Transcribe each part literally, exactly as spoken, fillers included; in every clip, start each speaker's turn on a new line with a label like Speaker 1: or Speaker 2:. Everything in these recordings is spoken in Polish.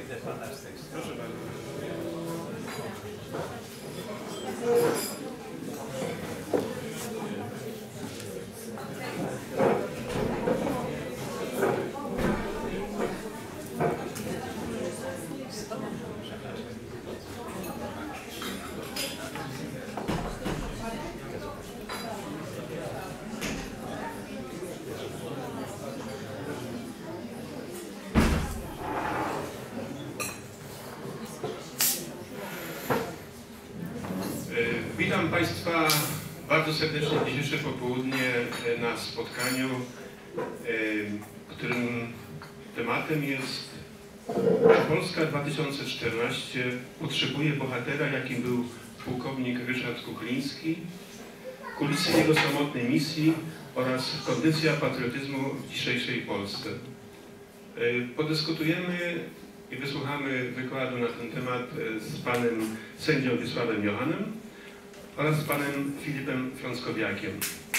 Speaker 1: Widzę pana z tej strony. Proszę bardzo.
Speaker 2: Witam Państwa bardzo serdecznie dzisiejsze popołudnie na spotkaniu, którym tematem jest Polska dwa tysiące czternaście potrzebuje bohatera, jakim był pułkownik Ryszard Kukliński, kulisy jego samotnej misji oraz kondycja patriotyzmu w dzisiejszej Polsce. Podyskutujemy i wysłuchamy wykładu na ten temat z panem sędzią Wiesławem Johannem oraz z panem Filipem Frąckowiakiem.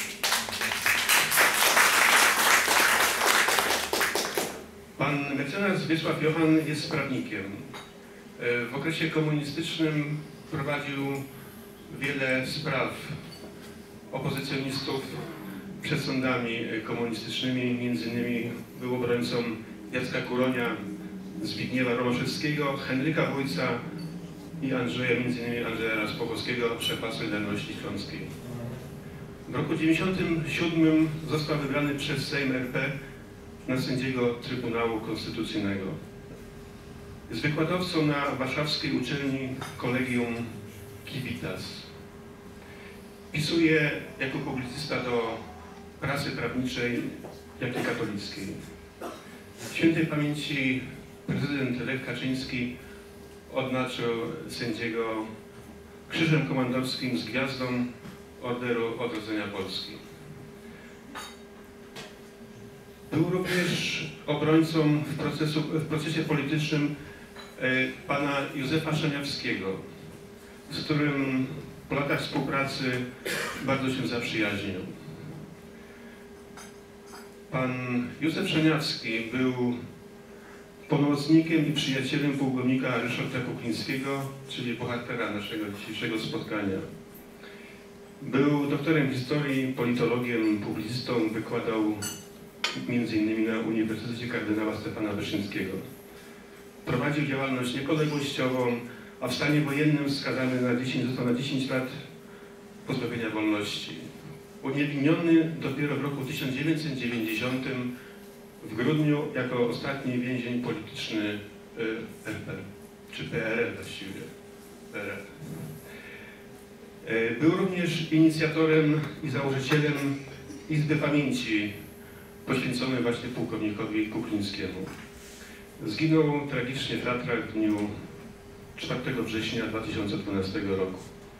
Speaker 2: Pan mecenas Wiesław Jochan jest prawnikiem. W okresie komunistycznym prowadził wiele spraw opozycjonistów przed sądami komunistycznymi. Między innymi był obrońcą Jacka Kuronia, Zbigniewa Romaszewskiego, Henryka Wójca i Andrzeja, między innymi Andrzeja Raspokowskiego, szefa Solidarności Śląskiej. W roku dziewięćdziesiątym siódmym został wybrany przez Sejm R P na sędziego Trybunału Konstytucyjnego. Jest wykładowcą na warszawskiej uczelni Collegium Civitas. Pisuje jako publicysta do prasy prawniczej, jak i katolickiej. Świętej pamięci prezydent Lech Kaczyński odznaczył sędziego Krzyżem Komandorskim z Gwiazdą Orderu Odrodzenia Polski. Był również obrońcą w, procesu, w procesie politycznym e, pana Józefa Szaniawskiego, z którym po latach współpracy bardzo się zaprzyjaźnił. Pan Józef Szaniawski był pomocnikiem i przyjacielem pułkownika Ryszarda Kuklińskiego, czyli bohatera naszego dzisiejszego spotkania. Był doktorem historii, politologiem, publicystą, wykładał między innymi na Uniwersytecie Kardynała Stefana Wyszyńskiego. Prowadził działalność niepodległościową, a w stanie wojennym skazany na dziesięć, został na dziesięć lat pozbawienia wolności. Uniewinniony dopiero w roku tysiąc dziewięćset dziewięćdziesiątym w grudniu jako ostatni więzień polityczny R P, czy P R L właściwie. P R L. Był również inicjatorem i założycielem Izby Pamięci poświęconej właśnie pułkownikowi Kuklińskiemu. Zginął tragicznie w Tatrach w dniu czwartego września dwa tysiące dwunastego roku.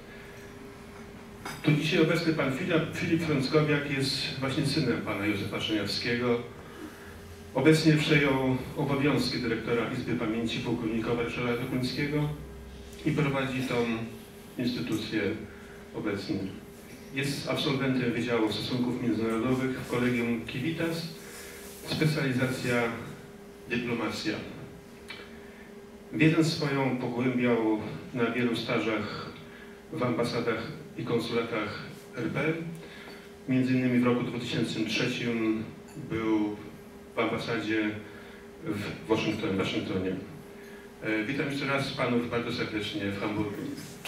Speaker 2: Tu dzisiaj obecny pan Filip, Filip Frąckowiak jest właśnie synem pana Józefa Szaniawskiego. Obecnie przejął obowiązki dyrektora Izby Pamięci pułkownikowa Ryszarda Kuklińskiego i prowadzi tą instytucję obecnie. Jest absolwentem Wydziału Stosunków Międzynarodowych w Collegium Civitas, specjalizacja dyplomacja. Wiedzę swoją pogłębiał na wielu stażach w ambasadach i konsulatach R P. Między innymi w roku dwutysięcznym trzecim był w ambasadzie w Waszyngtonie. Waszyngtonie. Witam jeszcze raz panów bardzo serdecznie w Hamburgu.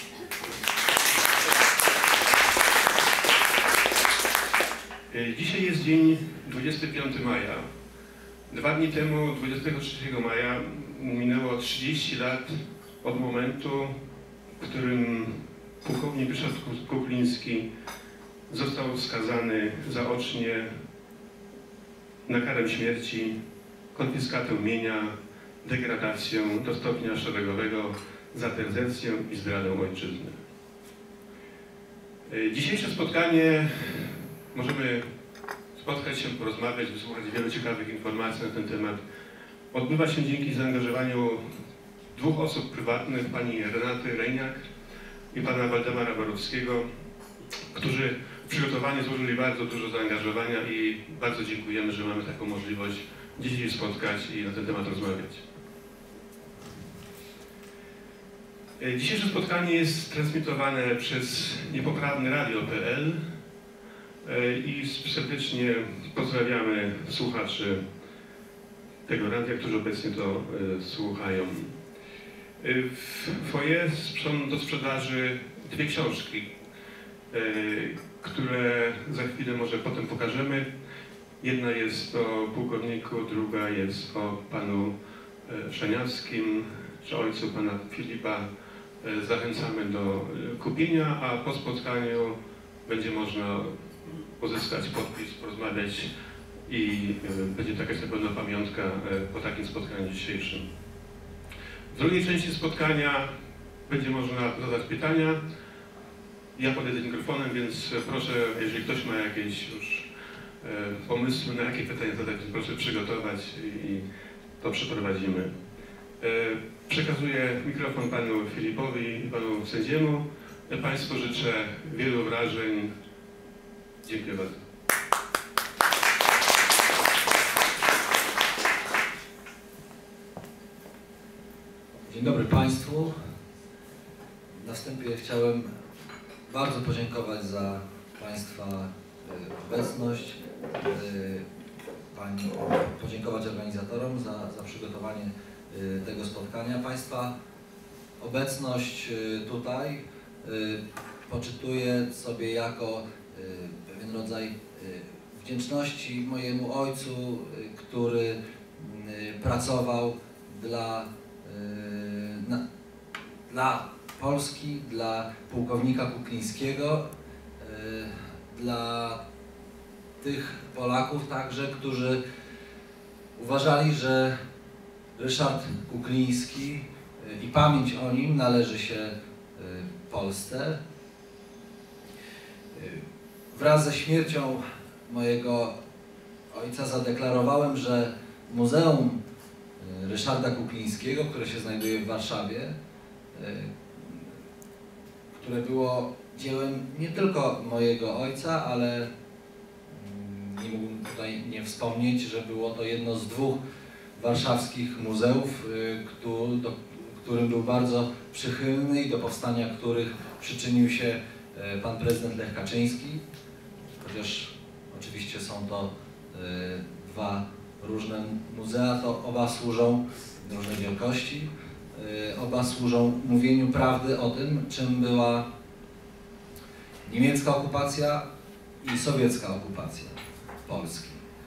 Speaker 2: Dzisiaj jest dzień dwudziestego piątego maja. Dwa dni temu, dwudziestego trzeciego maja, minęło trzydzieści lat od momentu, w którym pułkownik Ryszard Kukliński został skazany zaocznie na karę śmierci, konfiskatę mienia, degradację do stopnia szeregowego za dezercję i zdradę ojczyzny. Dzisiejsze spotkanie możemy spotkać się, porozmawiać, wysłuchać wielu ciekawych informacji na ten temat. Odbywa się dzięki zaangażowaniu dwóch osób prywatnych, pani Renaty Rejniak i pana Waldemara Borowskiego, którzy w przygotowanie złożyli bardzo dużo zaangażowania i bardzo dziękujemy, że mamy taką możliwość dzisiaj spotkać i na ten temat rozmawiać. Dzisiejsze spotkanie jest transmitowane przez niepoprawne radio kropka pe el i serdecznie pozdrawiamy słuchaczy tego radia, którzy obecnie to słuchają. W foyer są do sprzedaży dwie książki, które za chwilę może potem pokażemy. Jedna jest o pułkowniku, druga jest o panu Wszeniawskim, czy ojcu pana Filipa. Zachęcamy do kupienia, a po spotkaniu będzie można uzyskać podpis, porozmawiać i będzie jakaś na pewno pamiątka po takim spotkaniu dzisiejszym. W drugiej części spotkania będzie można zadać pytania. Ja podejdę z mikrofonem, więc proszę, jeżeli ktoś ma jakieś już pomysły, na jakie pytania zadać, proszę przygotować i to przeprowadzimy. Przekazuję mikrofon panu Filipowi i panu sędziemu. Państwu życzę wielu wrażeń. Dziękuję bardzo.
Speaker 1: Dzień dobry Państwu. Na wstępie chciałem bardzo podziękować za Państwa obecność, Pani, podziękować organizatorom za, za przygotowanie tego spotkania. Państwa obecność tutaj poczytuję sobie jako pewien rodzaj wdzięczności mojemu ojcu, który pracował dla, na, dla Polski, dla pułkownika Kuklińskiego, dla tych Polaków także, którzy uważali, że Ryszard Kukliński i pamięć o nim należy się Polsce. Wraz ze śmiercią mojego ojca zadeklarowałem, że Muzeum Ryszarda Kuklińskiego, które się znajduje w Warszawie, które było dziełem nie tylko mojego ojca, ale nie mógłbym tutaj nie wspomnieć, że było to jedno z dwóch warszawskich muzeów, do którym był bardzo przychylny i do powstania których przyczynił się pan prezydent Lech Kaczyński, chociaż oczywiście są to dwa różne muzea, to oba służą różnej wielkości, oba służą mówieniu prawdy o tym, czym była niemiecka okupacja i sowiecka okupacja Polski.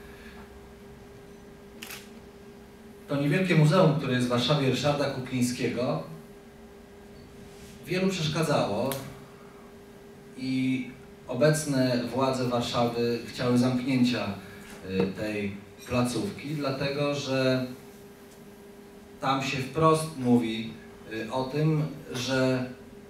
Speaker 1: To niewielkie muzeum, które jest w Warszawie Ryszarda Kuklińskiego, wielu przeszkadzało i obecne władze Warszawy chciały zamknięcia tej placówki, dlatego że tam się wprost mówi o tym, że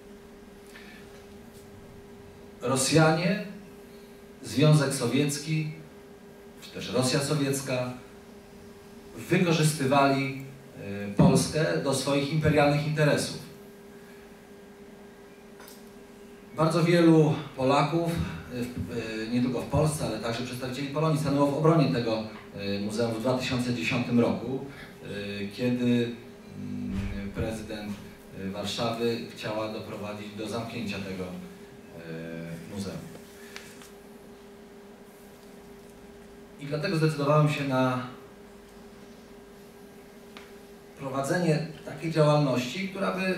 Speaker 1: Rosjanie, Związek Sowiecki, czy też Rosja Sowiecka wykorzystywali Polskę do swoich imperialnych interesów. Bardzo wielu Polaków, nie tylko w Polsce, ale także przedstawicieli Polonii, stanęło w obronie tego muzeum w dwa tysiące dziesiątym roku, kiedy prezydent Warszawy chciała doprowadzić do zamknięcia tego muzeum. I dlatego zdecydowałem się na prowadzenie takiej działalności, która by,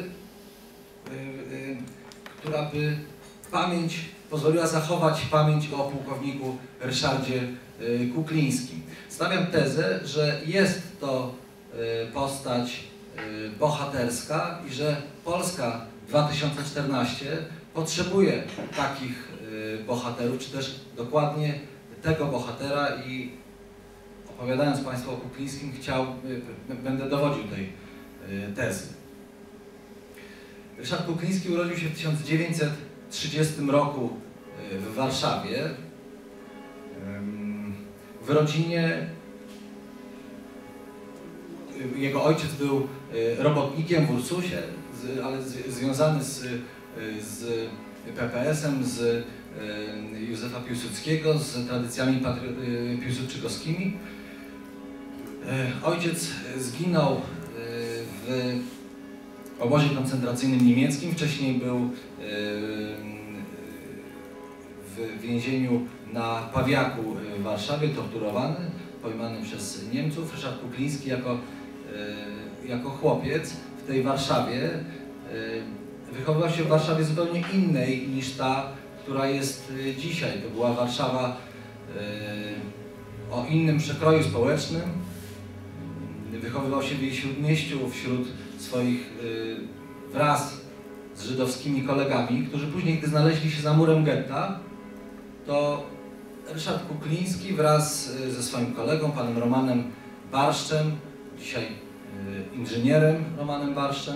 Speaker 1: która by pamięć, pozwoliła zachować pamięć o pułkowniku Ryszardzie Kuklińskim. Stawiam tezę, że jest to postać bohaterska i że Polska dwa tysiące czternaście potrzebuje takich bohaterów, czy też dokładnie tego bohatera, i opowiadając Państwu o Kuklińskim, chciał, będę dowodził tej tezy. Ryszard Kukliński urodził się w tysiąc dziewięćset trzydziestym roku w Warszawie, w rodzinie. Jego ojciec był robotnikiem w Ursusie, ale związany z, z P P S-em, z Józefa Piłsudskiego, z tradycjami piłsudczykowskimi. Ojciec zginął w obozie koncentracyjnym niemieckim, wcześniej był w więzieniu na Pawiaku w Warszawie, torturowany, pojmany przez Niemców. Ryszard Kukliński jako, jako chłopiec w tej Warszawie wychowywał się w Warszawie zupełnie innej niż ta, która jest dzisiaj. To była Warszawa o innym przekroju społecznym. Wychowywał się w jej śródmieściu wśród swoich wraz z żydowskimi kolegami, którzy później, gdy znaleźli się za murem getta, to Ryszard Kukliński wraz ze swoim kolegą, panem Romanem Barszczem, dzisiaj inżynierem Romanem Barszczem,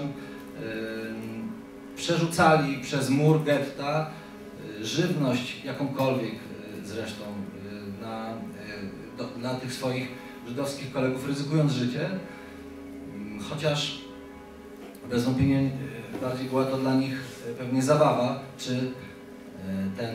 Speaker 1: przerzucali przez mur getta żywność, jakąkolwiek zresztą, na, do, dla tych swoich żydowskich kolegów, ryzykując życie, chociaż bez wątpienia bardziej była to dla nich pewnie zabawa, czy ten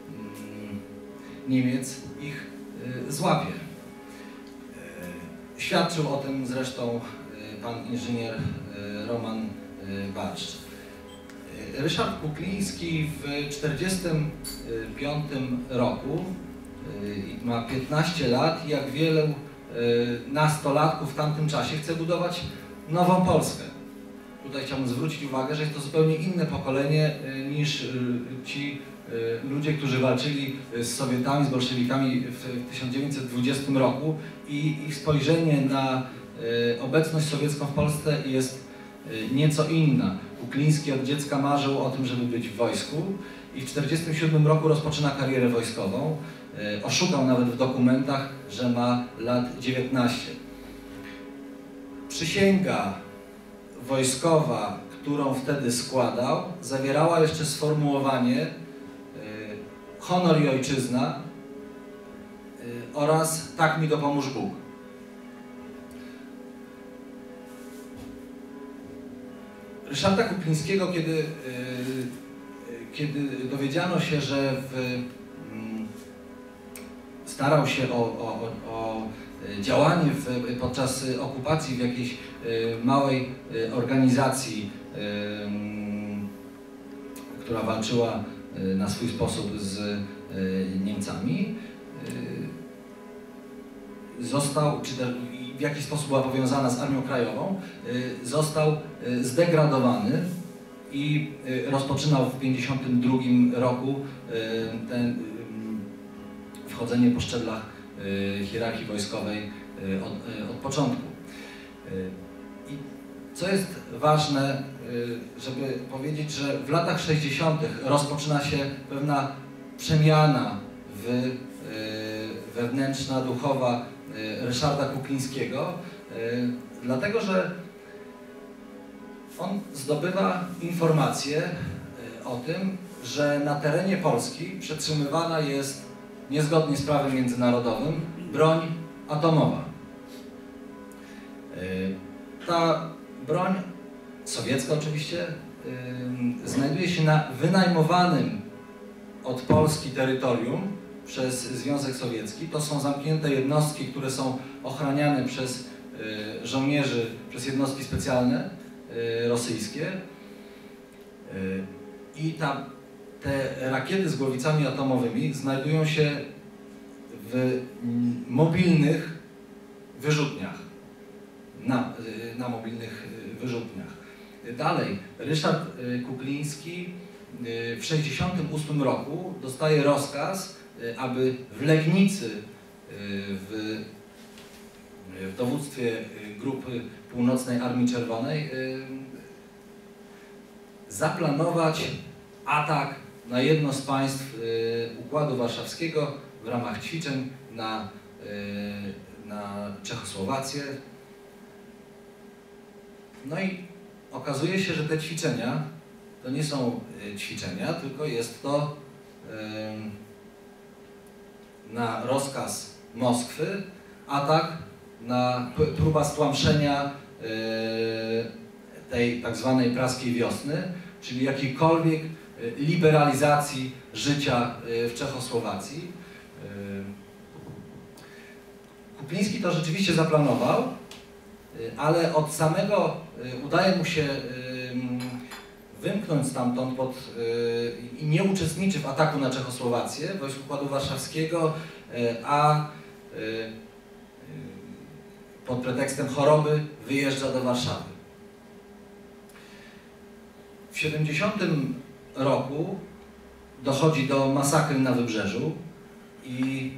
Speaker 1: Niemiec ich złapie. Świadczył o tym zresztą pan inżynier Roman Barszcz. Ryszard Kukliński w tysiąc dziewięćset czterdziestym piątym roku ma piętnaście lat i jak wielu nastolatków w tamtym czasie chce budować nową Polskę. Tutaj chciałbym zwrócić uwagę, że jest to zupełnie inne pokolenie niż ci ludzie, którzy walczyli z Sowietami, z bolszewikami w tysiąc dziewięćset dwudziestym roku i ich spojrzenie na obecność sowiecką w Polsce jest nieco inna. Kukliński od dziecka marzył o tym, żeby być w wojsku i w tysiąc dziewięćset czterdziestym siódmym roku rozpoczyna karierę wojskową. Oszukał nawet w dokumentach, że ma lat dziewiętnaście. Przysięga wojskowa, którą wtedy składał, zawierała jeszcze sformułowanie honor i ojczyzna oraz tak mi dopomóż Bóg. Ryszarda Kuklińskiego, kiedy, kiedy dowiedziano się, że w, starał się o, o, o działanie w, podczas okupacji w jakiejś małej organizacji, która walczyła na swój sposób z Niemcami, został, czy w jakiś sposób była powiązana z Armią Krajową, został zdegradowany i rozpoczynał w tysiąc dziewięćset pięćdziesiątym drugim roku ten, wchodzenie po szczeblach hierarchii wojskowej od, od początku. I co jest ważne, żeby powiedzieć, że w latach sześćdziesiątych rozpoczyna się pewna przemiana w, wewnętrzna, duchowa Ryszarda Kuklińskiego, dlatego że on zdobywa informacje o tym, że na terenie Polski przetrzymywana jest niezgodnie z prawem międzynarodowym broń atomowa. Ta broń, sowiecka oczywiście, znajduje się na wynajmowanym od Polski terytorium przez Związek Sowiecki. To są zamknięte jednostki, które są ochraniane przez żołnierzy, przez jednostki specjalne rosyjskie. I ta, te rakiety z głowicami atomowymi znajdują się w mobilnych wyrzutniach. Na, na mobilnych wyrzutniach. Dalej, Ryszard Kukliński w tysiąc dziewięćset sześćdziesiątym ósmym roku dostaje rozkaz, aby w Legnicy w, w dowództwie Grupy Północnej Armii Czerwonej zaplanować atak na jedno z państw Układu Warszawskiego w ramach ćwiczeń na, na Czechosłowację. No i okazuje się, że te ćwiczenia to nie są ćwiczenia, tylko jest to na rozkaz Moskwy atak, na próba stłamszenia tej tak zwanej praskiej wiosny, czyli jakiejkolwiek liberalizacji życia w Czechosłowacji. Kukliński to rzeczywiście zaplanował, ale od samego udaje mu się wymknąć stamtąd pod, i nie uczestniczy w ataku na Czechosłowację, wojsk Układu Warszawskiego, a pod pretekstem choroby wyjeżdża do Warszawy. W siedemdziesiątym roku dochodzi do masakry na Wybrzeżu i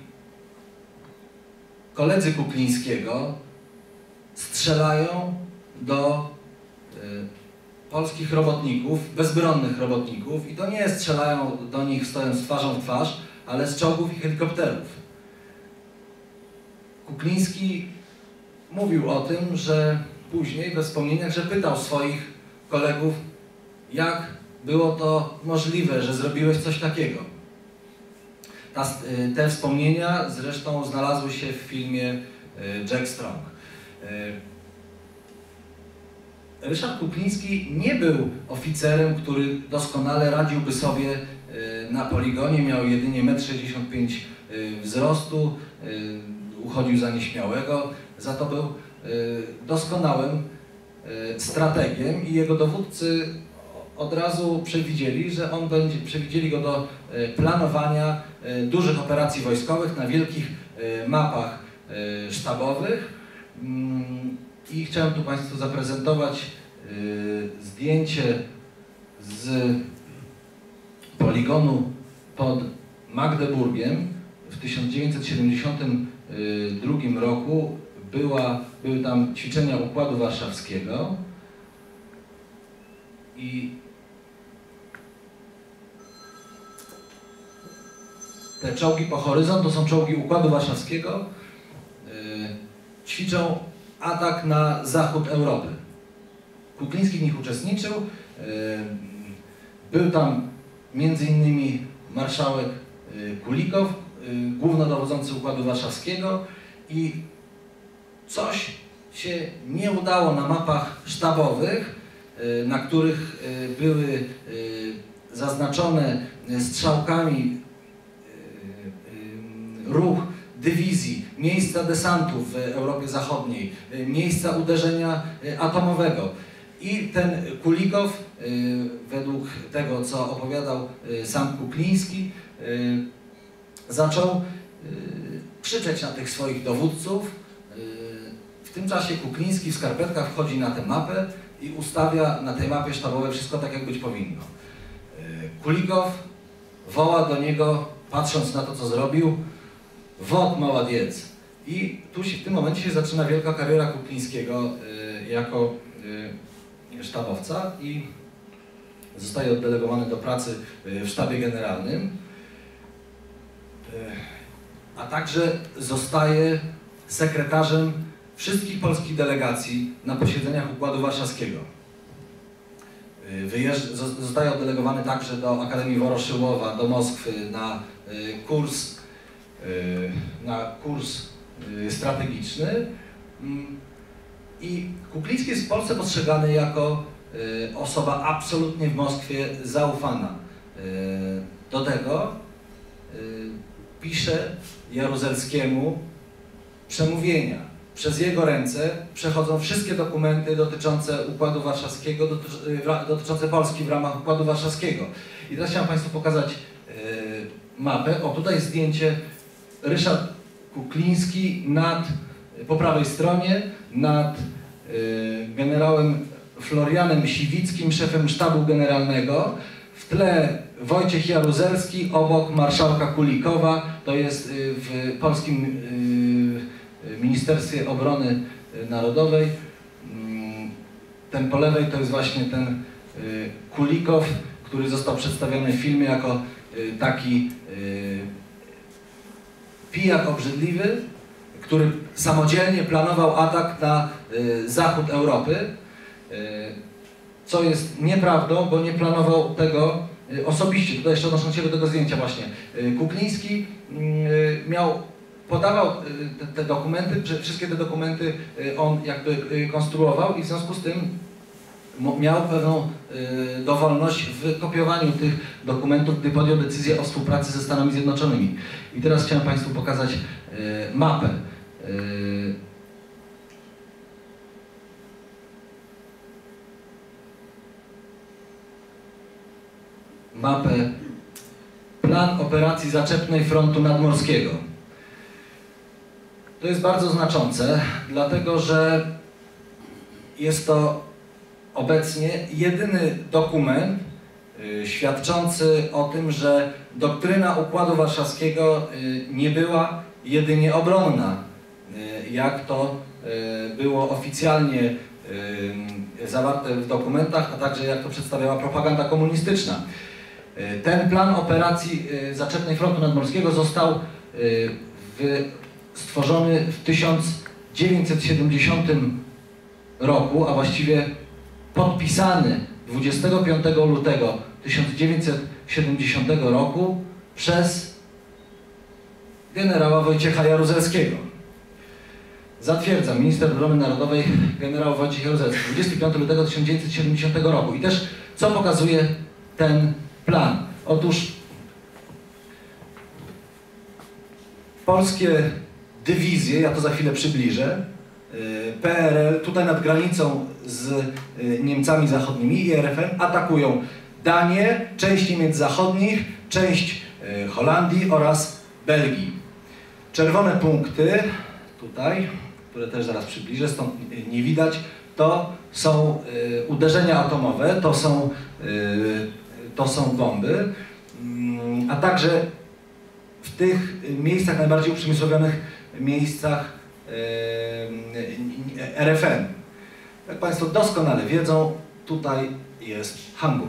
Speaker 1: koledzy Kuklińskiego strzelają do y, polskich robotników, bezbronnych robotników, i to nie strzelają do nich stojąc twarzą w twarz, ale z czołgów i helikopterów. Kukliński mówił o tym, że później we wspomnieniach, że pytał swoich kolegów, jak było to możliwe, że zrobiłeś coś takiego. Ta, te wspomnienia zresztą znalazły się w filmie Jack Strong. Ryszard Kukliński nie był oficerem, który doskonale radziłby sobie na poligonie, miał jedynie metr sześćdziesiąt pięć wzrostu, uchodził za nieśmiałego, za to był doskonałym strategiem i jego dowódcy od razu przewidzieli, że on będzie, przewidzieli go do planowania dużych operacji wojskowych na wielkich mapach sztabowych. I chciałem tu Państwu zaprezentować zdjęcie z poligonu pod Magdeburgiem. W tysiąc dziewięćset siedemdziesiątym drugim roku była, były tam ćwiczenia Układu Warszawskiego i te czołgi po horyzont to są czołgi Układu Warszawskiego, ćwiczą atak na zachód Europy. Kukliński w nich uczestniczył. Był tam między innymi marszałek Kulikow, głównodowodzący Układu Warszawskiego, i coś się nie udało na mapach sztabowych, na których były zaznaczone strzałkami ruch dywizji, miejsca desantów w Europie Zachodniej, miejsca uderzenia atomowego. I ten Kulikow, według tego, co opowiadał sam Kukliński, zaczął krzyczeć na tych swoich dowódców. W tym czasie Kukliński w skarpetkach wchodzi na tę mapę i ustawia na tej mapie sztabowej wszystko tak, jak być powinno. Kulikow woła do niego, patrząc na to, co zrobił: wod, молодец. I tu się, w tym momencie się zaczyna wielka kariera Kuklińskiego y, jako y, sztabowca i zostaje oddelegowany do pracy y, w sztabie generalnym, y, a także zostaje sekretarzem wszystkich polskich delegacji na posiedzeniach Układu Warszawskiego. Y, wyjeżdż, zostaje oddelegowany także do Akademii Woroszyłowa, do Moskwy na y, kurs na kurs strategiczny, i Kukliński jest w Polsce postrzegany jako osoba absolutnie w Moskwie zaufana. Do tego pisze Jaruzelskiemu przemówienia. Przez jego ręce przechodzą wszystkie dokumenty dotyczące Układu Warszawskiego, dotyczące Polski w ramach Układu Warszawskiego. I teraz chciałem Państwu pokazać mapę. O, tutaj jest zdjęcie Ryszard Kukliński nad, po prawej stronie, nad y, generałem Florianem Siwickim, szefem sztabu generalnego. W tle Wojciech Jaruzelski, obok marszałka Kulikowa. To jest y, w Polskim y, Ministerstwie Obrony Narodowej. Ten po lewej to jest właśnie ten y, Kulikow, który został przedstawiony w filmie jako y, taki y, pijak obrzydliwy, który samodzielnie planował atak na y, zachód Europy, y, co jest nieprawdą, bo nie planował tego y, osobiście. Tutaj jeszcze odnosząc się do tego zdjęcia właśnie. Y, Kukliński y, miał, podawał y, te, te dokumenty, wszystkie te dokumenty y, on jakby y, konstruował, i w związku z tym miał pewną y, dowolność w kopiowaniu tych dokumentów, gdy podjął decyzję o współpracy ze Stanami Zjednoczonymi. I teraz chciałem Państwu pokazać y, mapę. Y, mapę plan operacji zaczepnej frontu nadmorskiego. To jest bardzo znaczące, dlatego że jest to obecnie jedyny dokument y, świadczący o tym, że doktryna Układu Warszawskiego y, nie była jedynie obronna, y, jak to y, było oficjalnie y, zawarte w dokumentach, a także jak to przedstawiała propaganda komunistyczna. Y, ten plan operacji y, zaczepnej frontu nadmorskiego został y, w, stworzony w tysiąc dziewięćset siedemdziesiątym roku, a właściwie podpisany dwudziestego piątego lutego tysiąc dziewięćset siedemdziesiątego roku przez generała Wojciecha Jaruzelskiego. Zatwierdza minister obrony narodowej generał Wojciech Jaruzelski dwudziestego piątego lutego tysiąc dziewięćset siedemdziesiątego roku. I też co pokazuje ten plan? Otóż polskie dywizje, ja to za chwilę przybliżę, P R L tutaj nad granicą z Niemcami Zachodnimi i R F N atakują Danię, część Niemiec Zachodnich, część Holandii oraz Belgii. Czerwone punkty tutaj, które też zaraz przybliżę, stąd nie widać, to są uderzenia atomowe, to są, to są bomby, a także w tych miejscach najbardziej uprzemysłowionych miejscach R F N. Jak Państwo doskonale wiedzą, tutaj jest Hamburg.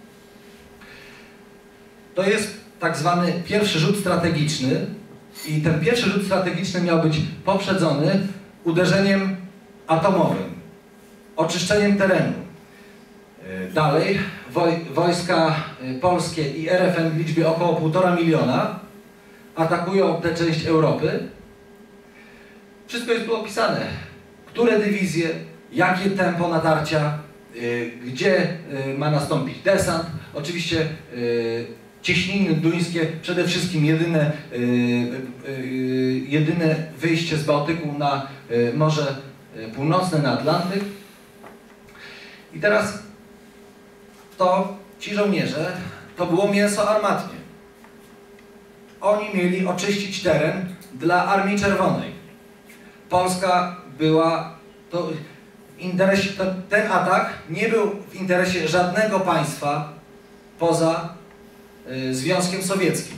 Speaker 1: To jest tak zwany pierwszy rzut strategiczny i ten pierwszy rzut strategiczny miał być poprzedzony uderzeniem atomowym, oczyszczeniem terenu. Dalej woj wojska polskie i R F N w liczbie około półtora miliona atakują tę część Europy. Wszystko jest tu opisane. Które dywizje, jakie tempo natarcia, yy, gdzie yy, ma nastąpić desant. Oczywiście yy, cieśniny duńskie, przede wszystkim jedyne, yy, yy, jedyne wyjście z Bałtyku na yy, Morze Północne, na Atlantyk. I teraz to ci żołnierze, to było mięso armatnie. Oni mieli oczyścić teren dla Armii Czerwonej. Polska była, to w interesie, to ten atak nie był w interesie żadnego państwa poza y, Związkiem Sowieckim.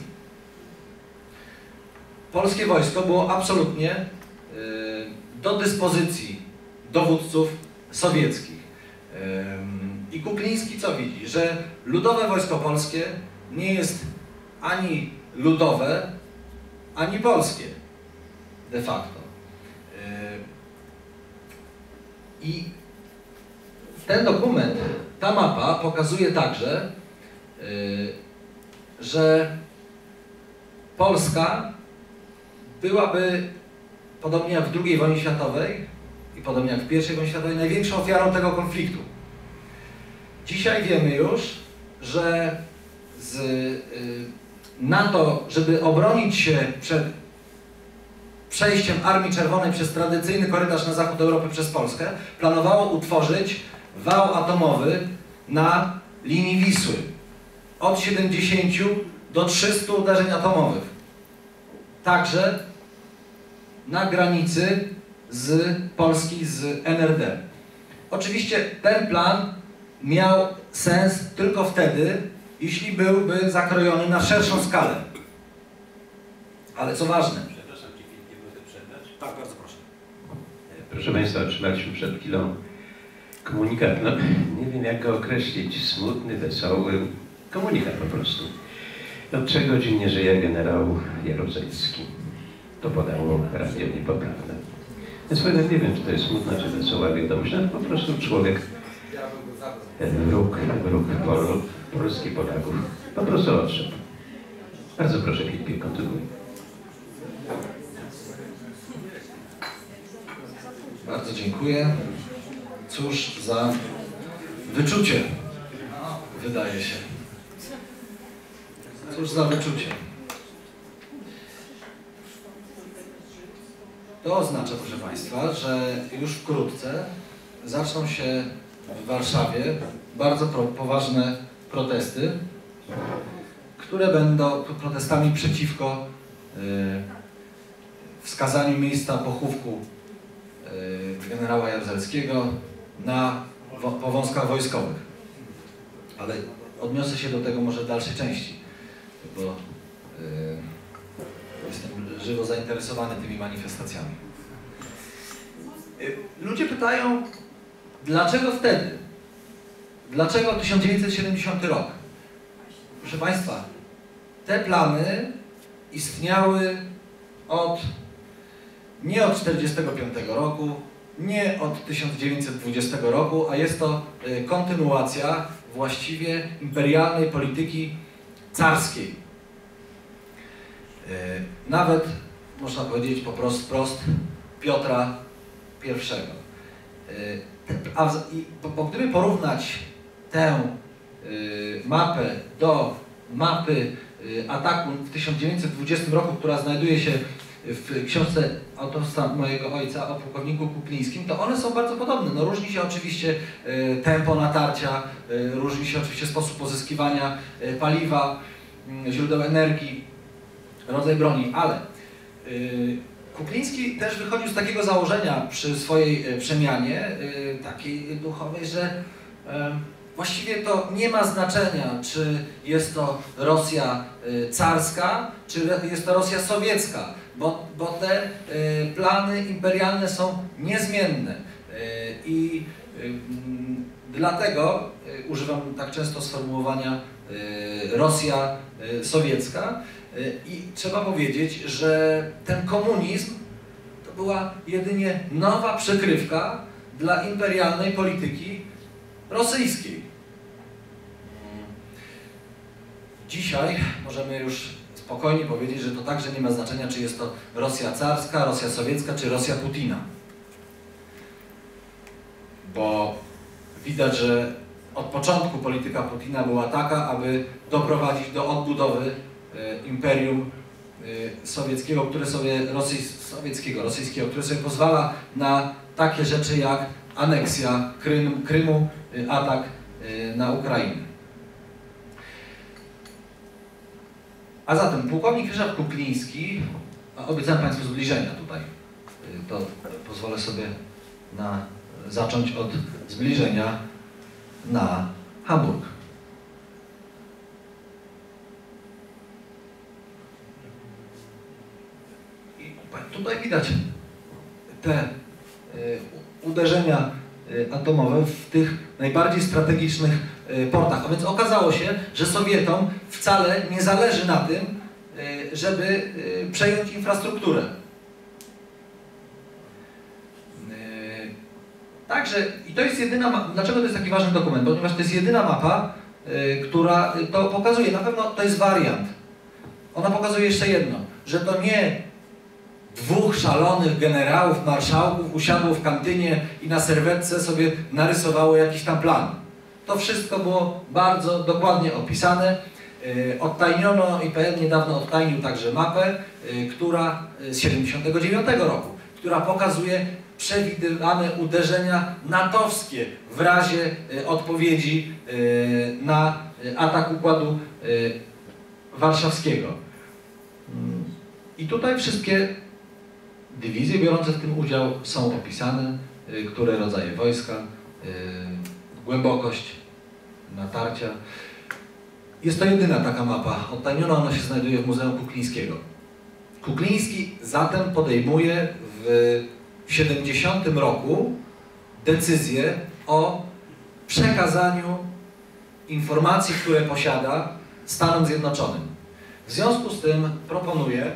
Speaker 1: Polskie wojsko było absolutnie y, do dyspozycji dowódców sowieckich. Y, I Kukliński co widzi? Że Ludowe Wojsko Polskie nie jest ani ludowe, ani polskie de facto. I ten dokument, ta mapa pokazuje także, że Polska byłaby, podobnie jak w drugiej wojnie światowej i podobnie jak w pierwszej wojnie światowej, największą ofiarą tego konfliktu. Dzisiaj wiemy już, że z, na to, żeby obronić się przed przejściem Armii Czerwonej przez tradycyjny korytarz na zachód Europy przez Polskę, planowało utworzyć wał atomowy na linii Wisły. Od siedemdziesięciu do trzystu uderzeń atomowych. Także na granicy z Polski z N R D. Oczywiście ten plan miał sens tylko wtedy, jeśli byłby zakrojony na szerszą skalę. Ale co ważne, tak, bardzo proszę.
Speaker 3: Proszę Państwa, otrzymaliśmy przed chwilą komunikat, no nie wiem jak go określić, smutny, wesoły, komunikat po prostu. Od trzech godzin nie żyje generał Jaruzelski. To podało radio niepoprawne. Więc powiem, nie wiem, czy to jest smutna, czy wesoła wiadomość, ale po prostu człowiek, wróg, wróg Pol, Polski Polaków, po prostu odszedł. Bardzo proszę, Filipie, kontynuuj.
Speaker 1: Bardzo dziękuję. Cóż za wyczucie, wydaje się. Cóż za wyczucie. To oznacza, proszę Państwa, że już wkrótce zaczną się w Warszawie bardzo pro, poważne protesty które będą protestami przeciwko wskazaniu miejsca pochówku generała Jaruzelskiego na powązkach wojskowych. Ale odniosę się do tego może w dalszej części, bo jestem żywo zainteresowany tymi manifestacjami. Ludzie pytają, dlaczego wtedy? Dlaczego tysiąc dziewięćset siedemdziesiąty rok? Proszę Państwa, te plany istniały od, nie od tysiąc dziewięćset czterdziestego piątego roku, nie od tysiąc dziewięćset dwudziestego roku, a jest to kontynuacja właściwie imperialnej polityki carskiej. Nawet, można powiedzieć po prostu wprost, Piotra pierwszego. A gdyby porównać tę mapę do mapy ataku w tysiąc dziewięćset dwudziestym roku, która znajduje się w książce autorstwa mojego ojca o pułkowniku Kuklińskim, to one są bardzo podobne. No, różni się oczywiście tempo natarcia, różni się oczywiście sposób pozyskiwania paliwa, źródeł energii, rodzaj broni, ale Kukliński też wychodził z takiego założenia przy swojej przemianie, takiej duchowej, że właściwie to nie ma znaczenia, czy jest to Rosja carska, czy jest to Rosja sowiecka, bo, bo te plany imperialne są niezmienne. I dlatego używam tak często sformułowania Rosja sowiecka. I trzeba powiedzieć, że ten komunizm to była jedynie nowa przykrywka dla imperialnej polityki rosyjskiej. Dzisiaj możemy już spokojnie powiedzieć, że to także nie ma znaczenia, czy jest to Rosja carska, Rosja sowiecka, czy Rosja Putina. Bo widać, że od początku polityka Putina była taka, aby doprowadzić do odbudowy imperium sowieckiego, które sobie sowieckiego, rosyjskiego, które sobie pozwala na takie rzeczy jak aneksja Krym, Krymu, atak na Ukrainę. A zatem pułkownik Ryszard Kukliński, obiecałem Państwu zbliżenia tutaj, to pozwolę sobie na, zacząć od zbliżenia na Hamburg. Tutaj widać te uderzenia atomowe w tych najbardziej strategicznych portach. A więc okazało się, że Sowietom wcale nie zależy na tym, żeby przejąć infrastrukturę. Także, i to jest jedyna mapa. Dlaczego to jest taki ważny dokument? Ponieważ to jest jedyna mapa, która to pokazuje. Na pewno to jest wariant. Ona pokazuje jeszcze jedno, że to nie dwóch szalonych generałów, marszałków usiadło w kantynie i na serwetce sobie narysowało jakiś tam plan. To wszystko było bardzo dokładnie opisane. Odtajniono, I P N niedawno odtajnił także mapę, która z siedemdziesiątego dziewiątego roku, która pokazuje przewidywane uderzenia natowskie w razie odpowiedzi na atak Układu Warszawskiego. I tutaj wszystkie dywizje biorące w tym udział są opisane, które rodzaje wojska, głębokość natarcia. Jest to jedyna taka mapa odtajniona, ona się znajduje w Muzeum Kuklińskiego. Kukliński zatem podejmuje w siedemdziesiątym roku decyzję o przekazaniu informacji, które posiada Stanom Zjednoczonym. W związku z tym proponuje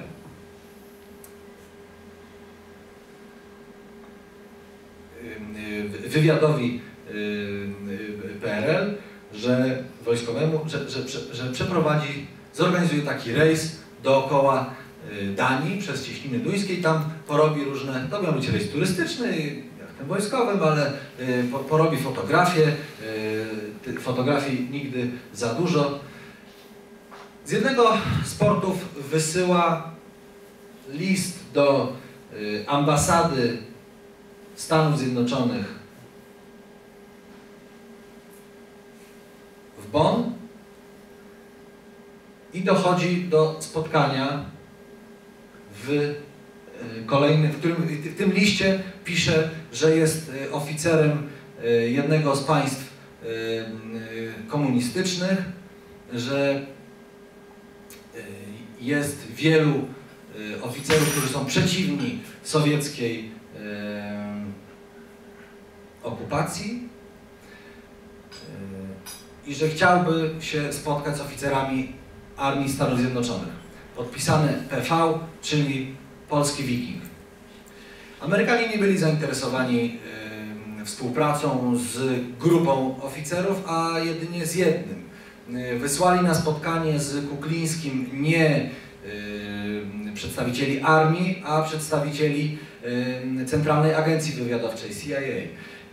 Speaker 1: wywiadowi P R L, że wojskowemu, że, że, że przeprowadzi, zorganizuje taki rejs dookoła Danii przez Cieśniny Duńskie i tam porobi różne, to miał być rejs turystyczny, jak ten wojskowym, ale porobi fotografie, fotografii nigdy za dużo. Z jednego z portów wysyła list do ambasady Stanów Zjednoczonych w Bonn i dochodzi do spotkania w kolejnym, w, którym, w tym liście pisze, że jest oficerem jednego z państw komunistycznych, że jest wielu oficerów, którzy są przeciwni sowieckiej okupacji i że chciałby się spotkać z oficerami Armii Stanów Zjednoczonych. Podpisane P V, czyli polski wiking. Amerykanie nie byli zainteresowani y, współpracą z grupą oficerów, a jedynie z jednym. Y, wysłali na spotkanie z Kuklińskim nie y, przedstawicieli armii, a przedstawicieli y, Centralnej Agencji Wywiadowczej C I A. Y,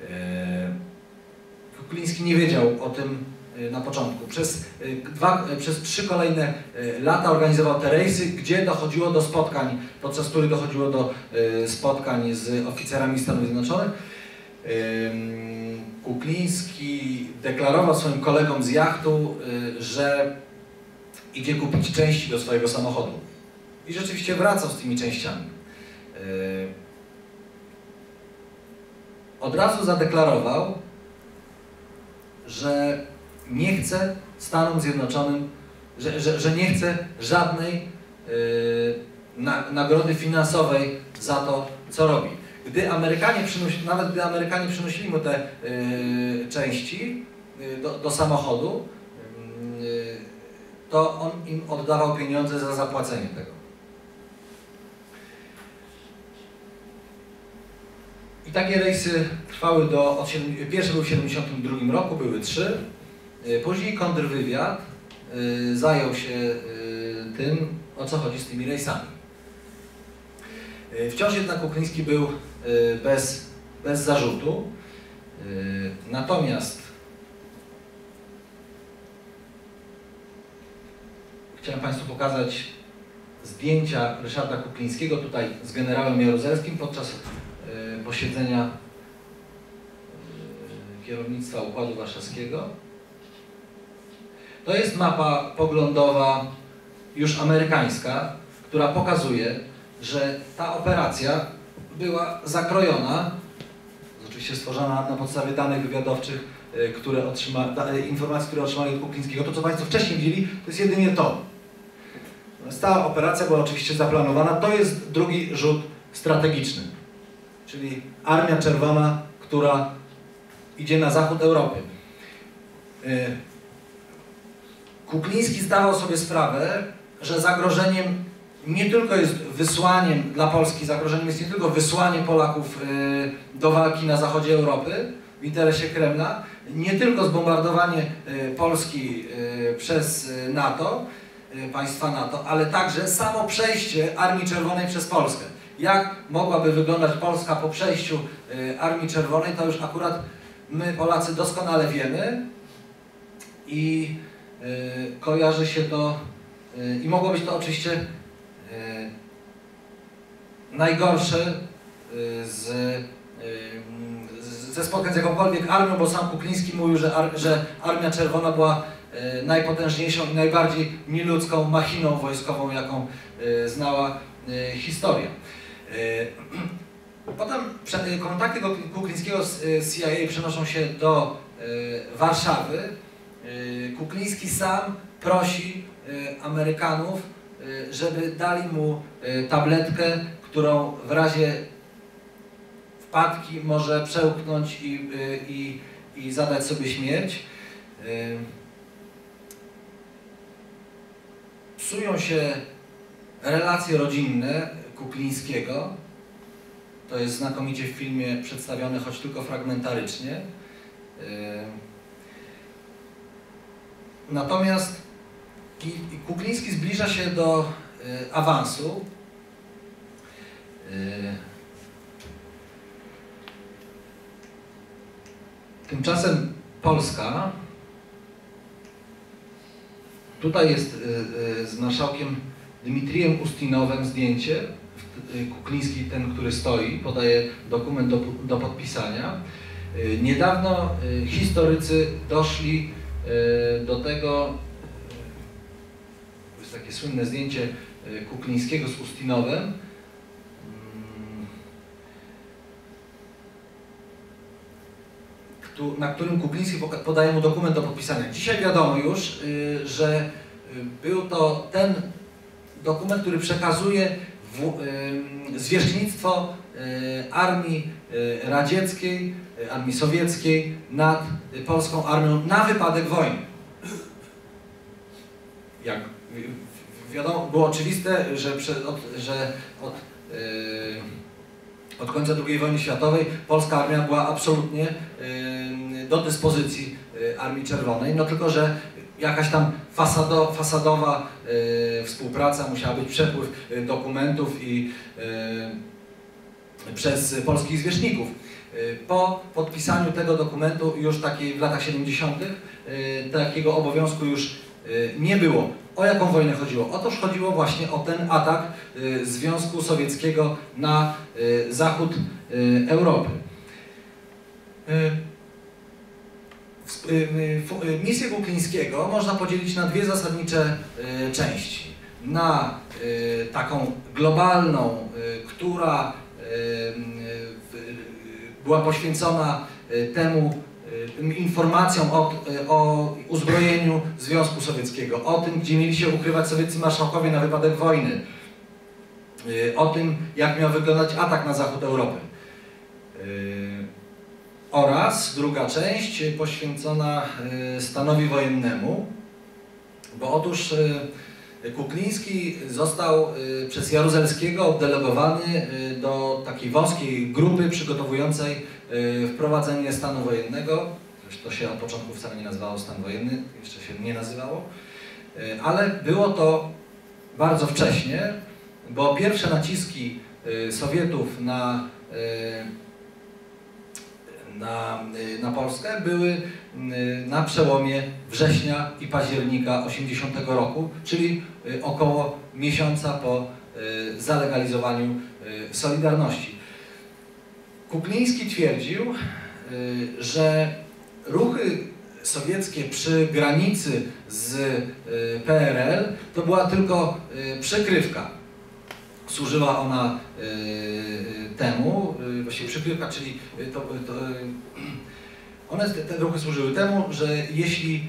Speaker 1: Kukliński nie wiedział o tym na początku. Przez, dwa, przez trzy kolejne lata organizował te rejsy, gdzie dochodziło do spotkań, podczas których dochodziło do spotkań z oficerami Stanów Zjednoczonych. Kukliński deklarował swoim kolegom z jachtu, że idzie kupić części do swojego samochodu. I rzeczywiście wracał z tymi częściami. Od razu zadeklarował, że nie chce Stanom Zjednoczonym, że, że, że nie chce żadnej yy, na, nagrody finansowej za to, co robi. Gdy Amerykanie przynosili, nawet gdy Amerykanie przynosili mu te yy, części yy, do, do samochodu, yy, to on im oddawał pieniądze za zapłacenie tego. I takie rejsy trwały do, od, pierwszy był w tysiąc dziewięćset siedemdziesiątym drugim roku, były trzy. Później kontrwywiad y, zajął się y, tym, o co chodzi z tymi rejsami. Y, wciąż jednak Kukliński był y, bez, bez zarzutu. Y, natomiast chciałem Państwu pokazać zdjęcia Ryszarda Kuklińskiego tutaj z generałem Jaruzelskim podczas y, posiedzenia y, kierownictwa Układu Warszawskiego. To jest mapa poglądowa już amerykańska, która pokazuje, że ta operacja była zakrojona, oczywiście stworzona na podstawie danych wywiadowczych, które otrzyma, informacji, które otrzymali od Kuklińskiego. To, co Państwo wcześniej widzieli, to jest jedynie to. Ta operacja była oczywiście zaplanowana. To jest drugi rzut strategiczny, czyli Armia Czerwona, która idzie na zachód Europy. Kukliński zdawał sobie sprawę, że zagrożeniem nie tylko jest wysłaniem dla Polski, zagrożeniem jest nie tylko wysłanie Polaków do walki na zachodzie Europy w interesie Kremla, nie tylko zbombardowanie Polski przez NATO, państwa NATO, ale także samo przejście Armii Czerwonej przez Polskę. Jak mogłaby wyglądać Polska po przejściu Armii Czerwonej, to już akurat my Polacy doskonale wiemy i Yy, kojarzy się to yy, i mogło być to oczywiście yy, najgorsze yy, z, yy, ze spotkań z jakąkolwiek armią, bo sam Kukliński mówił, że, ar, że Armia Czerwona była yy, najpotężniejszą i najbardziej nieludzką machiną wojskową, jaką yy, znała yy, historia. Yy, potem yy, kontakty Kuklińskiego z yy, C I A przenoszą się do yy, Warszawy. Kukliński sam prosi Amerykanów, żeby dali mu tabletkę, którą w razie wpadki może przełknąć i, i, i zadać sobie śmierć. Psują się relacje rodzinne Kuklińskiego. To jest znakomicie w filmie przedstawione, choć tylko fragmentarycznie. Natomiast Kukliński zbliża się do y, awansu. Y, tymczasem Polska, tutaj jest y, y, z marszałkiem Dmitrijem Ustinowem zdjęcie, y, Kukliński ten, który stoi, podaje dokument do, do podpisania. Y, niedawno y, historycy doszli do tego, takie słynne zdjęcie Kuklińskiego z Ustinowem. Na którym Kukliński podaje mu dokument do podpisania. Dzisiaj wiadomo już, że był to ten dokument, który przekazuje zwierzchnictwo armii radzieckiej, armii sowieckiej nad polską armią na wypadek wojny. Jak wiadomo, było oczywiste, że, przed, od, że od, od końca drugiej wojny światowej polska armia była absolutnie do dyspozycji Armii Czerwonej, no tylko że jakaś tam fasado, fasadowa e, współpraca, musiała być przepływ e, dokumentów i e, przez polskich zwierzchników. E, po podpisaniu tego dokumentu już takiej w latach siedemdziesiątych e, takiego obowiązku już e, nie było. O jaką wojnę chodziło? Otóż chodziło właśnie o ten atak e, Związku Sowieckiego na e, zachód e, Europy. E, Misję Kuklińskiego można podzielić na dwie zasadnicze części. Na taką globalną, która była poświęcona temu informacjom o, o uzbrojeniu Związku Sowieckiego, o tym, gdzie mieli się ukrywać sowieccy marszałkowie na wypadek wojny, o tym, jak miał wyglądać atak na zachód Europy. Oraz druga część poświęcona stanowi wojennemu, bo otóż Kukliński został przez Jaruzelskiego oddelegowany do takiej wąskiej grupy przygotowującej wprowadzenie stanu wojennego. To się od początku wcale nie nazywało stan wojenny, jeszcze się nie nazywało, ale było to bardzo wcześnie, bo pierwsze naciski Sowietów na Na, na Polskę były na przełomie września i października osiemdziesiątego roku, czyli około miesiąca po zalegalizowaniu Solidarności. Kukliński twierdził, że ruchy sowieckie przy granicy z P R L to była tylko przykrywka. Służyła ona y, temu, y, właściwie przykrywka, czyli to, to, y, one, te, te ruchy służyły temu, że jeśli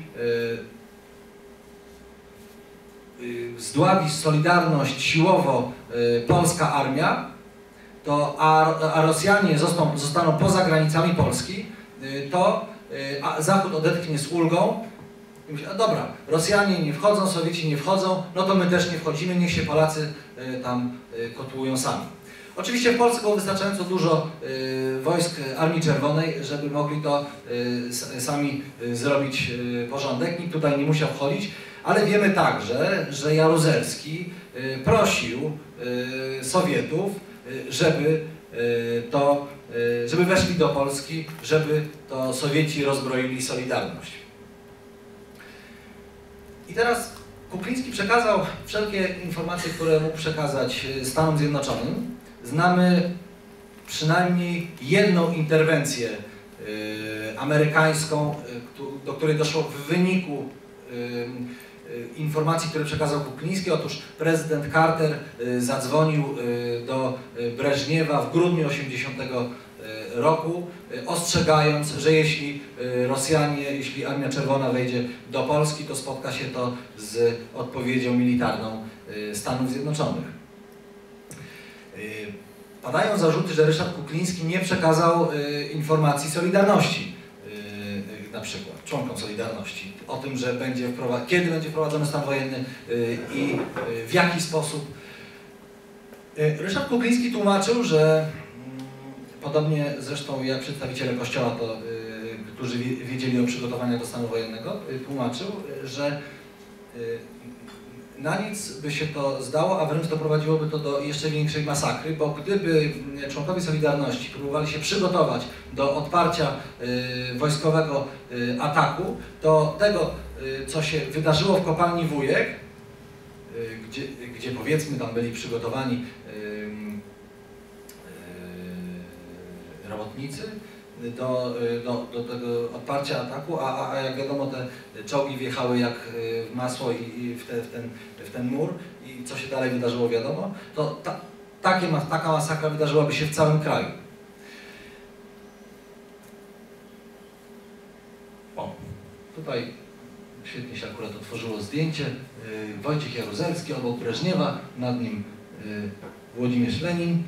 Speaker 1: y, y, zdławi Solidarność siłowo y, polska armia, to a, a Rosjanie zostaną, zostaną poza granicami Polski, y, to y, a Zachód odetchnie z ulgą. I myślę, a dobra, Rosjanie nie wchodzą, Sowieci nie wchodzą, no to my też nie wchodzimy, niech się Polacy y, tam y, kotłują sami. Oczywiście w Polsce było wystarczająco dużo y, wojsk Armii Czerwonej, żeby mogli to y, sami y, zrobić y, porządek, nikt tutaj nie musiał wchodzić, ale wiemy także, że Jaruzelski y, prosił y, Sowietów, y, żeby y, to, y, żeby weszli do Polski, żeby to Sowieci rozbroili Solidarność. I teraz Kukliński przekazał wszelkie informacje, które mógł przekazać Stanom Zjednoczonym. Znamy przynajmniej jedną interwencję y, amerykańską, y, do której doszło w wyniku y, y, informacji, które przekazał Kukliński. Otóż prezydent Carter y, zadzwonił y, do Breżniewa w grudniu osiemdziesiątego roku, ostrzegając, że jeśli Rosjanie, jeśli Armia Czerwona wejdzie do Polski, to spotka się to z odpowiedzią militarną Stanów Zjednoczonych. Padają zarzuty, że Ryszard Kukliński nie przekazał informacji Solidarności, na przykład członkom Solidarności, o tym, że będzie kiedy będzie wprowadzony stan wojenny i w jaki sposób. Ryszard Kukliński tłumaczył, że podobnie zresztą jak przedstawiciele Kościoła, to, y, którzy wiedzieli o przygotowaniach do stanu wojennego, y, tłumaczył, że y, na nic by się to zdało, a wręcz doprowadziłoby to do jeszcze większej masakry, bo gdyby członkowie Solidarności próbowali się przygotować do odparcia y, wojskowego y, ataku, to tego, y, co się wydarzyło w kopalni Wujek, y, gdzie, gdzie powiedzmy tam byli przygotowani y, robotnicy do, do, do tego odparcia ataku, a, a jak wiadomo te czołgi wjechały jak w masło i, i w, te, w, ten, w ten mur i co się dalej wydarzyło wiadomo, to ta, takie, taka masakra wydarzyłaby się w całym kraju. O, tutaj świetnie się akurat otworzyło zdjęcie. Wojciech Jaruzelski obok Breżniewa, nad nim Włodzimierz Lenin.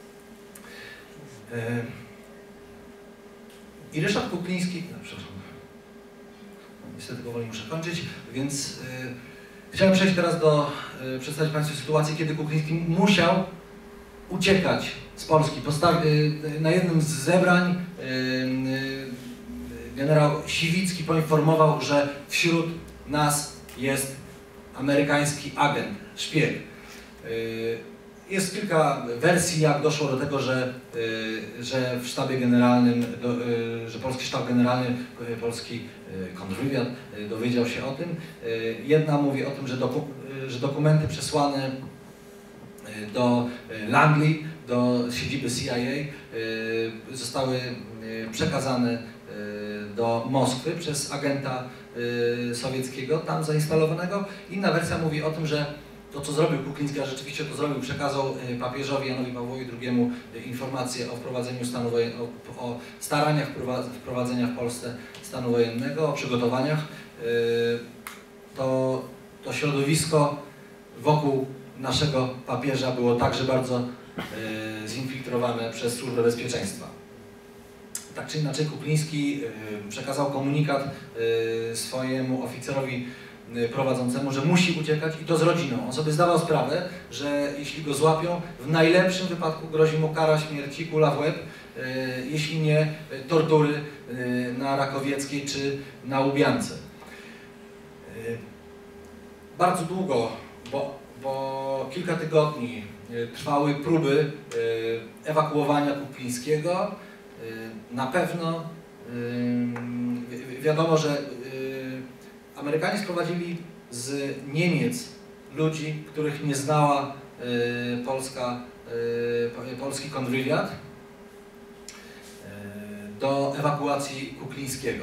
Speaker 1: I Ryszard Kukliński, no, przepraszam, niestety powoli muszę kończyć, więc y, chciałem przejść teraz do, y, przedstawić Państwu sytuację, kiedy Kukliński musiał uciekać z Polski. Postawi, y, na jednym z zebrań y, y, generał Siwicki poinformował, że wśród nas jest amerykański agent, szpieg. Y, Jest kilka wersji, jak doszło do tego, że, że w sztabie generalnym, do, że polski sztab generalny, polski kontrwywiad dowiedział się o tym. Jedna mówi o tym, że, doku, że dokumenty przesłane do Langley, do siedziby C I A zostały przekazane do Moskwy przez agenta sowieckiego tam zainstalowanego. Inna wersja mówi o tym, że to, co zrobił Kukliński, a rzeczywiście to zrobił, przekazał papieżowi Janowi Pawłowi drugiemu informację o wprowadzeniu stanu wojennego, o, o staraniach wprowadzenia w Polsce stanu wojennego, o przygotowaniach. To, to środowisko wokół naszego papieża było także bardzo zinfiltrowane przez Służbę Bezpieczeństwa. Tak czy inaczej Kukliński przekazał komunikat swojemu oficerowi prowadzącemu, że musi uciekać i to z rodziną. On sobie zdawał sprawę, że jeśli go złapią, w najlepszym wypadku grozi mu kara śmierci, kula w łeb, jeśli nie tortury na Rakowieckiej czy na Łubiance. Bardzo długo, bo, bo kilka tygodni trwały próby ewakuowania Kuklińskiego. Na pewno wiadomo, że Amerykanie sprowadzili z Niemiec ludzi, których nie znała y, Polska, y, polski kontrwywiad, y, do ewakuacji Kuklińskiego.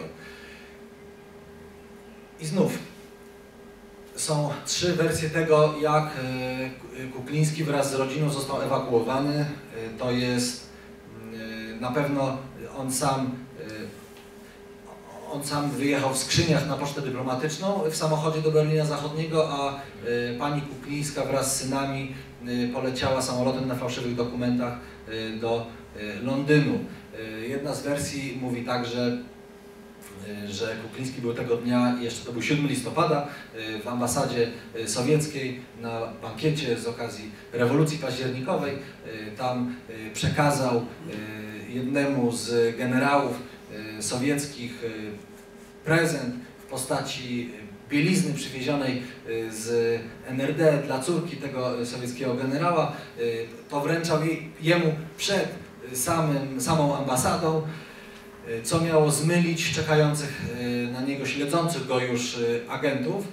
Speaker 1: I znów są trzy wersje tego, jak y, Kukliński wraz z rodziną został ewakuowany. Y, to jest y, na pewno on sam y, On sam wyjechał w skrzyniach na pocztę dyplomatyczną w samochodzie do Berlina Zachodniego, a y, pani Kuklińska wraz z synami y, poleciała samolotem na fałszywych dokumentach y, do y, Londynu. Y, jedna z wersji mówi tak, że, y, że Kukliński był tego dnia, jeszcze to był siódmego listopada, y, w ambasadzie y, sowieckiej na bankiecie z okazji rewolucji październikowej. Y, tam y, przekazał y, jednemu z generałów sowieckich prezent w postaci bielizny przywiezionej z N R D dla córki tego sowieckiego generała. To wręczał jej, jemu przed samym, samą ambasadą, co miało zmylić czekających na niego, śledzących go już agentów.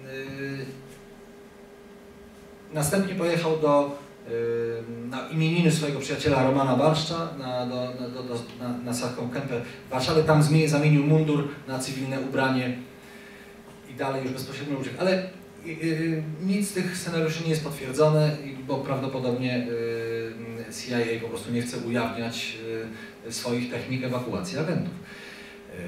Speaker 1: Następnie pojechał do na imieniny swojego przyjaciela Romana Barszcza na, do, na, do, do, na, na Saką Kępę w Warszawie. Tam zmienił, zamienił mundur na cywilne ubranie i dalej już bezpośrednio uciekł. Ale y, y, nic z tych scenariuszy nie jest potwierdzone, bo prawdopodobnie y, C I A po prostu nie chce ujawniać y, swoich technik ewakuacji agentów. Y,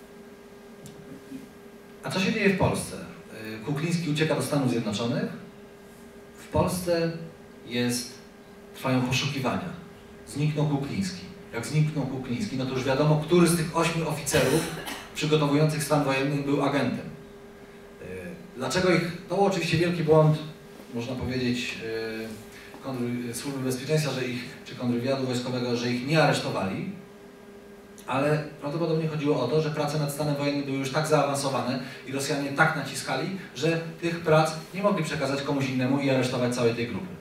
Speaker 1: a co się dzieje w Polsce? Y, Kukliński ucieka do Stanów Zjednoczonych. W Polsce jest, trwają poszukiwania. Zniknął Kukliński. Jak zniknął Kukliński, no to już wiadomo, który z tych ośmiu oficerów przygotowujących stan wojenny był agentem. Dlaczego ich, to był oczywiście wielki błąd, można powiedzieć, Służby Bezpieczeństwa, że ich, czy kontrwywiadu wojskowego, że ich nie aresztowali, ale prawdopodobnie chodziło o to, że prace nad stanem wojennym były już tak zaawansowane i Rosjanie tak naciskali, że tych prac nie mogli przekazać komuś innemu i aresztować całej tej grupy.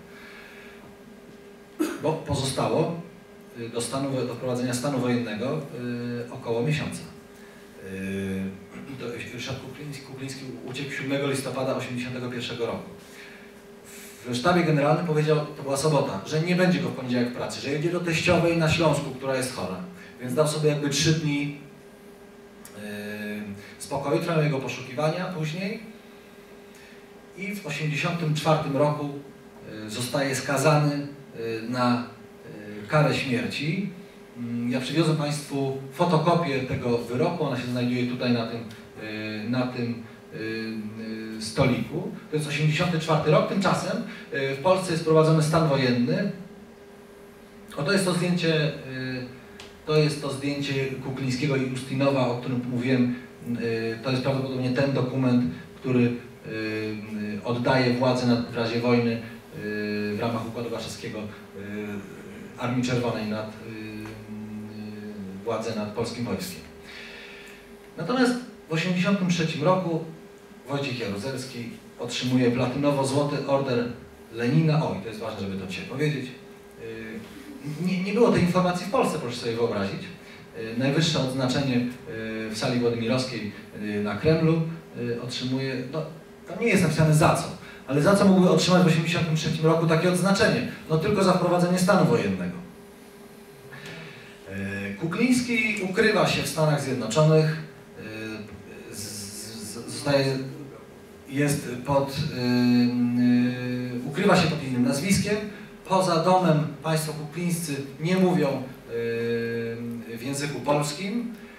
Speaker 1: Bo pozostało do, stanu, do wprowadzenia stanu wojennego yy, około miesiąca. Yy, Ryszard Kukliński, Kukliński uciekł siódmego listopada tysiąc dziewięćset osiemdziesiątego pierwszego roku. W sztabie generalnym powiedział, to była sobota, że nie będzie go w poniedziałek w pracy, że jedzie do teściowej na Śląsku, która jest chora. Więc dał sobie jakby trzy dni spokoju, trwają jego poszukiwania później i w tysiąc dziewięćset osiemdziesiątym czwartym roku zostaje skazany na karę śmierci. Ja przywiozę Państwu fotokopię tego wyroku, ona się znajduje tutaj na tym, na tym stoliku. To jest osiemdziesiąty czwarty rok, tymczasem w Polsce jest wprowadzony stan wojenny. Oto jest to zdjęcie, to jest to zdjęcie Kuklińskiego i Ustinowa, o którym mówiłem. To jest prawdopodobnie ten dokument, który oddaje władzę nad, w razie wojny w ramach Układu Warszawskiego Armii Czerwonej nad władzę nad polskim wojskiem. Natomiast w tysiąc dziewięćset osiemdziesiątym trzecim roku Wojciech Jaruzelski otrzymuje platynowo-złoty order Lenina. Oj, to jest ważne, żeby to dzisiaj powiedzieć. Nie, nie było tej informacji w Polsce, proszę sobie wyobrazić. Najwyższe odznaczenie w sali władimirowskiej na Kremlu otrzymuje, no, tam nie jest napisane za co, ale za co mógłby otrzymać w tysiąc dziewięćset osiemdziesiątym trzecim roku takie odznaczenie? No tylko za wprowadzenie stanu wojennego. Kukliński ukrywa się w Stanach Zjednoczonych, zostaje, jest pod, ukrywa się pod innym nazwiskiem. Poza domem państwo kuklińscy nie mówią w języku polskim.